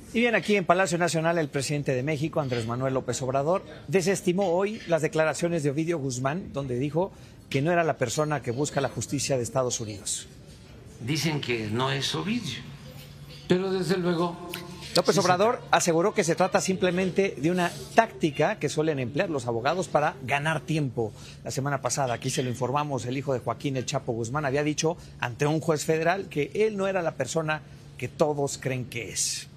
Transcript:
Y bien, aquí en Palacio Nacional, el presidente de México, Andrés Manuel López Obrador, desestimó hoy las declaraciones de Ovidio Guzmán, donde dijo que no era la persona que busca la justicia de Estados Unidos. Dicen que no es Ovidio, pero desde luego... López Obrador aseguró que se trata simplemente de una táctica que suelen emplear los abogados para ganar tiempo. La semana pasada, aquí se lo informamos, el hijo de Joaquín El Chapo Guzmán había dicho ante un juez federal que él no era la persona que todos creen que es.